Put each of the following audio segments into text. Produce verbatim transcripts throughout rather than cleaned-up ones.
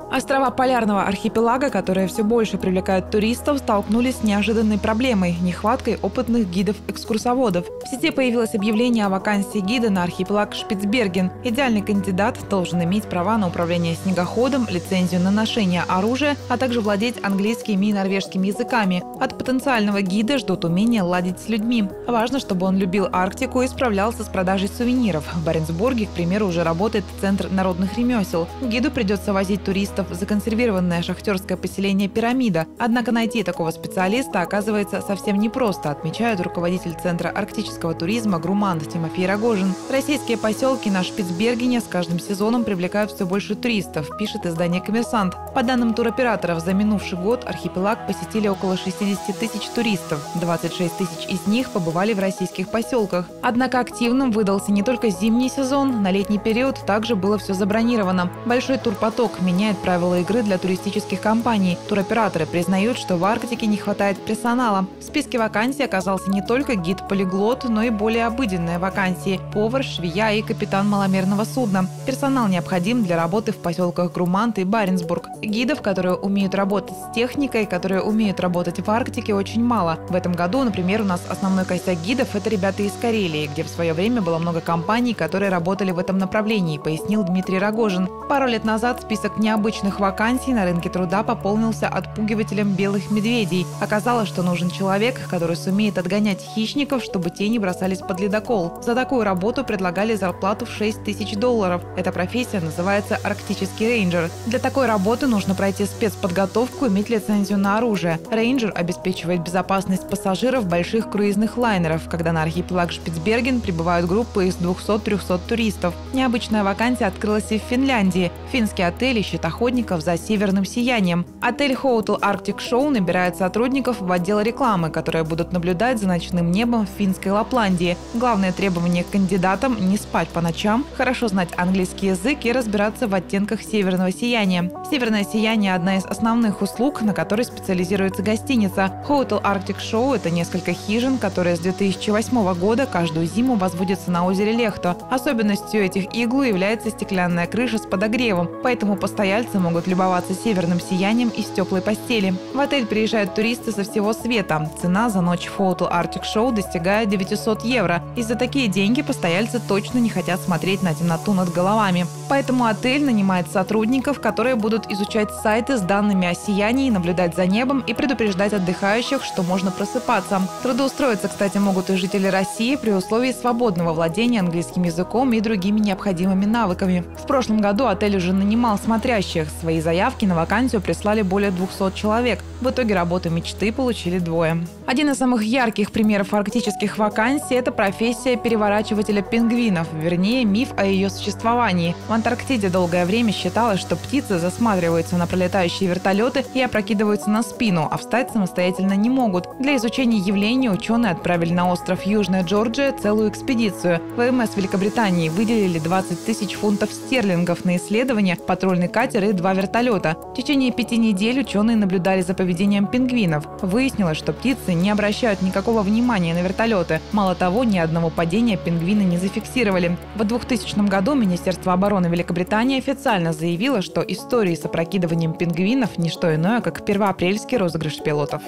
Острова Полярного архипелага, которые все больше привлекают туристов, столкнулись с неожиданной проблемой – нехваткой опытных гидов-экскурсоводов. В сети появилось объявление о вакансии гида на архипелаг Шпицберген. Идеальный кандидат должен иметь права на управление снегоходом, лицензию на ношение оружия, а также владеть английским и норвежским языками. От потенциального гида ждут умения ладить с людьми. Важно, чтобы он любил Арктику и справлялся с продажей сувениров. В Баренцбурге, к примеру, уже работает Центр народных ремесел. Гиду придется возить туристов в законсервированное шахтерское поселение «Пирамида». Однако найти такого специалиста оказывается совсем непросто, отмечает руководитель Центра арктического туризма «Грумант» Тимофей Рогожин. Российские поселки на Шпицбергене с каждым сезоном привлекают все больше туристов, пишет издание «Коммерсант». По данным туроператоров, за минувший год архипелаг посетили около шестидесяти тысяч туристов. двадцать шесть тысяч из них побывали в российских поселках. Однако активным выдался не только зимний сезон, на летний период также было все забронировано. Большой турпоток меняет правила игры для туристических компаний. Туроператоры признают, что в Арктике не хватает персонала. В списке вакансий оказался не только гид-полиглот, но и более обыденные вакансии – повар, швея и капитан маломерного судна. Персонал необходим для работы в поселках Грумант и Баренцбург. Гидов, которые умеют работать с техникой, которые умеют работать в Арктике, очень мало. В этом году, например, у нас основной костяк гидов – это ребята из Карелии, где в свое время было много компаний, которые работали в этом направлении, пояснил Дмитрий Рогожин. Пару лет назад список необычных вакансий на рынке труда пополнился отпугивателем белых медведей. Оказалось, что нужен человек, который сумеет отгонять хищников, чтобы те не бросались под ледокол. За такую работу предлагали зарплату в шесть тысяч долларов. Эта профессия называется арктический рейнджер. Для такой работы нужно пройти спецподготовку и иметь лицензию на оружие. Рейнджер обеспечивает безопасность пассажиров больших круизных лайнеров, когда на архипелаг Шпицберген прибывают группы из двухсот-трехсот туристов. Необычная вакансия открылась и в Финляндии. Финский отель ищет охотников за северным сиянием. Отель Hotel Arctic Show набирает сотрудников в отдел рекламы, которые будут наблюдать за ночным небом в финской Лапландии. Главное требование к кандидатам – не спать по ночам, хорошо знать английский язык и разбираться в оттенках северного сияния. Северное сияние – одна из основных услуг, на которой специализируется гостиница. Hotel Arctic Show – это несколько хижин, которые с две тысячи восьмого года каждую зиму возводятся на озере Лехто. Особенностью этих иглу является стеклянная крыша с подогревом, поэтому постояльцы могут любоваться северным сиянием из теплой постели. В отель приезжают туристы со всего света. Цена за ночь в Hotel Arctic Show достигает девятисот евро. И за такие деньги постояльцы точно не хотят смотреть на темноту над головами. Поэтому отель нанимает сотрудников, которые будут изучать сайты с данными о сиянии, наблюдать за небом и предупреждать отдыхающих, что можно просыпаться. Трудоустроиться, кстати, могут и жители России при условии свободного владения английским языком и другими необходимыми навыками. В прошлом году отель уже нанимал смотрящих. Свои заявки на вакансию прислали более двухсот человек. В итоге работу мечты получили двое. Один из самых ярких примеров арктических вакансий – это профессия переворачивателя пингвинов, вернее, миф о ее существовании. В Антарктиде долгое время считалось, что птицы засматриваются на пролетающие вертолеты и опрокидываются на спину, а встать самостоятельно не могут. Для изучения явления ученые отправили на остров Южная Джорджия целую экспедицию. ВМС Великобритании выделили двадцать тысяч фунтов стерлингов на исследования, патрульный катер и два вертолета. В течение пяти недель ученые наблюдали за поведением пингвинов. Выяснилось, что птицы не обращают никакого внимания на вертолеты. Мало того, ни одного падения пингвины не зафиксировали. В двухтысячном году Министерство обороны Великобритании официально заявило, что истории с опрокидыванием пингвинов – не что иное, как первоапрельский розыгрыш пилотов.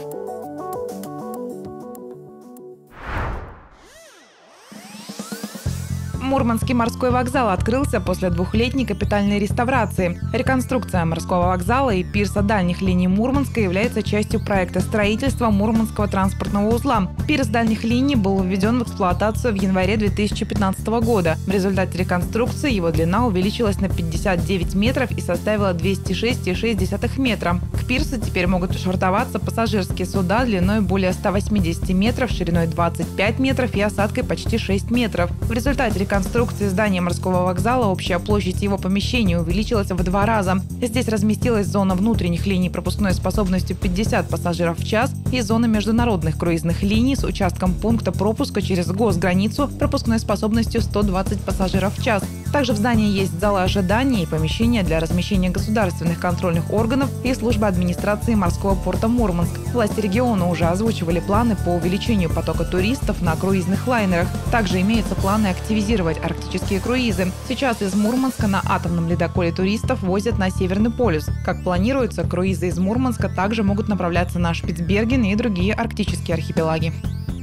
Мурманский морской вокзал открылся после двухлетней капитальной реставрации. Реконструкция морского вокзала и пирса дальних линий Мурманска является частью проекта строительства Мурманского транспортного узла. Пирс дальних линий был введен в эксплуатацию в январе две тысячи пятнадцатого года. В результате реконструкции его длина увеличилась на пятьдесят девять метров и составила двести шесть целых шесть десятых метра. К пирсу теперь могут швартоваться пассажирские суда длиной более ста восьмидесяти метров, шириной двадцать пять метров и осадкой почти шесть метров. В результате реконструкции конструкции здания морского вокзала общая площадь его помещения увеличилась в два раза. Здесь разместилась зона внутренних линий пропускной способностью пятьдесят пассажиров в час и зона международных круизных линий с участком пункта пропуска через госграницу пропускной способностью сто двадцать пассажиров в час. Также в здании есть залы ожидания и помещения для размещения государственных контрольных органов и службы администрации морского порта Мурманск. Власти региона уже озвучивали планы по увеличению потока туристов на круизных лайнерах. Также имеются планы активизировать арктические круизы. Сейчас из Мурманска на атомном ледоколе туристов возят на Северный полюс. Как планируется, круизы из Мурманска также могут направляться на Шпицберген и другие арктические архипелаги.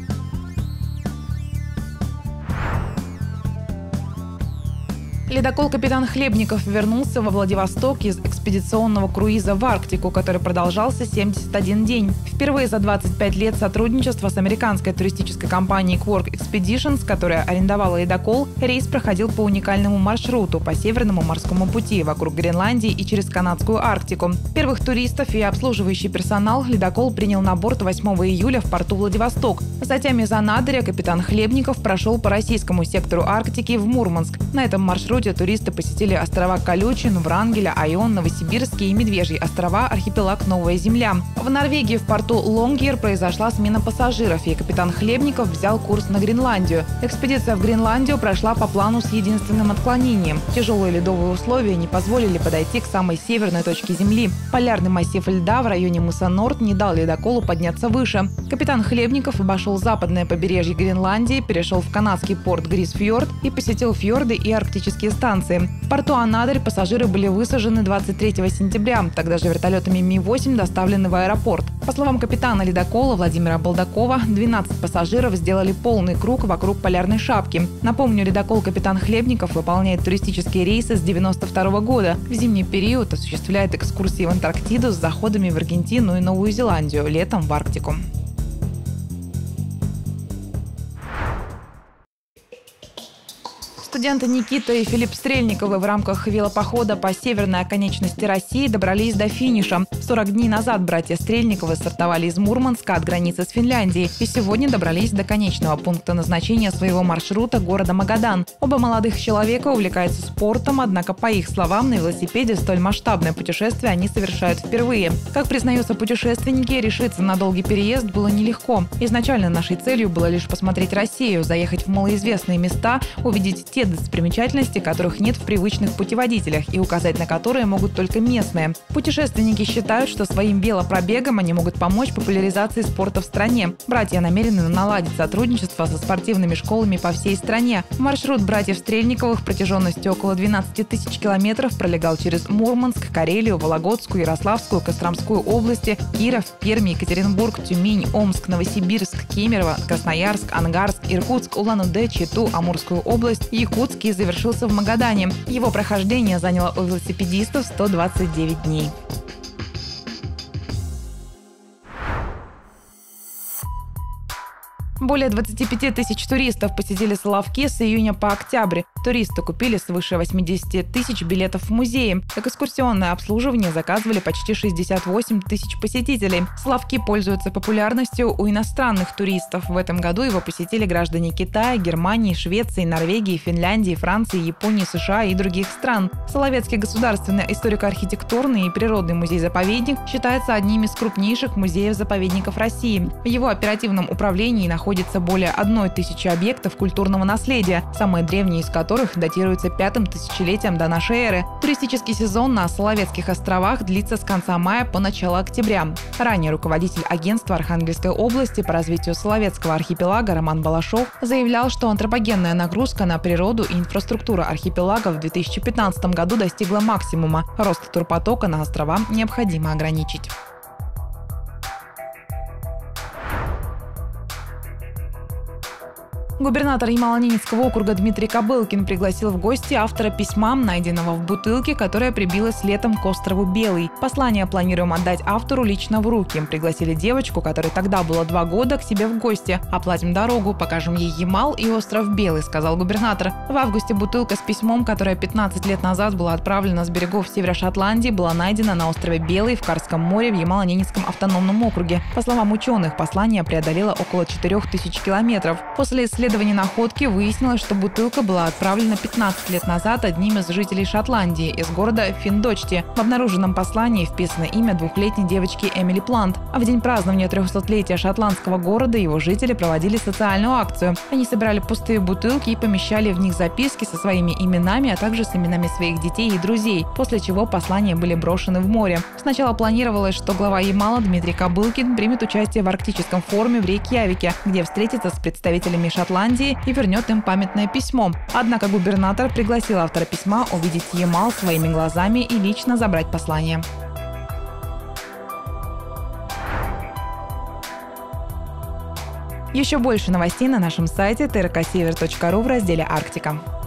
Ледокол «Капитан Хлебников» вернулся во Владивосток из экспедиционного круиза в Арктику, который продолжался семьдесят один день. Впервые за двадцать пять лет сотрудничества с американской туристической компанией Quark Expeditions, которая арендовала ледокол, рейс проходил по уникальному маршруту по Северному морскому пути вокруг Гренландии и через канадскую Арктику. Первых туристов и обслуживающий персонал ледокол принял на борт восьмого июля в порту Владивосток. Затем из Анадыря «Капитан Хлебников» прошел по российскому сектору Арктики в Мурманск. На этом маршруте туристы посетили острова Колючин, Врангеля, Айон, Новосибирские и Медвежьи острова, архипелаг Новая Земля. В Норвегии в порту Лонгьер произошла смена пассажиров, и «Капитан Хлебников» взял курс на Гренландию. Экспедиция в Гренландию прошла по плану с единственным отклонением. Тяжелые ледовые условия не позволили подойти к самой северной точке Земли. Полярный массив льда в районе мыса Норд не дал ледоколу подняться выше. «Капитан Хлебников» обошел западное побережье Гренландии, перешел в канадский порт Грисфьорд и посетил фьорды и арктические станции. В порту Анадырь пассажиры были высажены двадцать третьего сентября, тогда же вертолетами Ми восемь доставлены в аэропорт. По словам капитана ледокола Владимира Балдакова, двенадцать пассажиров сделали полный круг вокруг полярной шапки. Напомню, ледокол «Капитан Хлебников» выполняет туристические рейсы с девяносто второго года. В зимний период осуществляет экскурсии в Антарктиду с заходами в Аргентину и Новую Зеландию, летом в Арктику. Студенты Никита и Филипп Стрельниковы в рамках велопохода по северной оконечности России добрались до финиша. сорок дней назад братья Стрельниковы стартовали из Мурманска от границы с Финляндией и сегодня добрались до конечного пункта назначения своего маршрута города Магадан. Оба молодых человека увлекаются спортом, однако, по их словам, на велосипеде столь масштабное путешествие они совершают впервые. Как признаются путешественники, решиться на долгий переезд было нелегко. Изначально нашей целью было лишь посмотреть Россию, заехать в малоизвестные места, увидеть те достопримечательности, которых нет в привычных путеводителях и указать на которые могут только местные. Путешественники считают, что своим велопробегом они могут помочь популяризации спорта в стране. Братья намерены наладить сотрудничество со спортивными школами по всей стране. Маршрут братьев Стрельниковых протяженностью около двенадцати тысяч километров пролегал через Мурманск, Карелию, Вологодскую, Ярославскую, Костромскую области, Киров, Пермь, Екатеринбург, Тюмень, Омск, Новосибирск, Кемерово, Красноярск, Ангарск, Иркутск, Улан-Удэ, Читу, Амурскую область, Якутск и завершился в Магадане. Его прохождение заняло у велосипедистов сто двадцать девять дней. Более двадцати пяти тысяч туристов посетили Соловки с июня по октябрь. Туристы купили свыше восьмидесяти тысяч билетов в музеи. Экскурсионное обслуживание заказывали почти шестьдесят восемь тысяч посетителей. Соловки пользуются популярностью у иностранных туристов. В этом году его посетили граждане Китая, Германии, Швеции, Норвегии, Финляндии, Франции, Японии, США и других стран. Соловецкий государственный историко-архитектурный и природный музей-заповедник считается одним из крупнейших музеев-заповедников России. В его оперативном управлении находится находится более одной тысячи объектов культурного наследия, самые древние из которых датируются пятым тысячелетием до нашей эры. Туристический сезон на Соловецких островах длится с конца мая по начало октября. Ранее руководитель агентства Архангельской области по развитию Соловецкого архипелага Роман Балашов заявлял, что антропогенная нагрузка на природу и инфраструктуру архипелага в две тысячи пятнадцатом году достигла максимума. Рост турпотока на острова необходимо ограничить. Губернатор Ямало-Ненецкого округа Дмитрий Кобылкин пригласил в гости автора письма, найденного в бутылке, которая прибилась летом к острову Белый. Послание планируем отдать автору лично в руки. Пригласили девочку, которой тогда было два года, к себе в гости. Оплатим дорогу, покажем ей Ямал и остров Белый, сказал губернатор. В августе бутылка с письмом, которая пятнадцать лет назад была отправлена с берегов Северо-Шотландии, была найдена на острове Белый в Карском море в Ямало-Ненецком автономном округе. По словам ученых, послание преодолело около четырёх тысяч километров. После исследования исследовании находки выяснилось, что бутылка была отправлена пятнадцать лет назад одним из жителей Шотландии из города Финдочти. В обнаруженном послании вписано имя двухлетней девочки Эмили Плант. А в день празднования трехсотлетия шотландского города его жители проводили социальную акцию. Они собирали пустые бутылки и помещали в них записки со своими именами, а также с именами своих детей и друзей, после чего послания были брошены в море. Сначала планировалось, что глава Ямала Дмитрий Кобылкин примет участие в арктическом форуме в Рейкьявике, где встретится с представителями Шотландии и вернет им памятное письмо. Однако губернатор пригласил автора письма увидеть Ямал своими глазами и лично забрать послание. Еще больше новостей на нашем сайте тэ эр ка север точка ру в разделе «Арктика».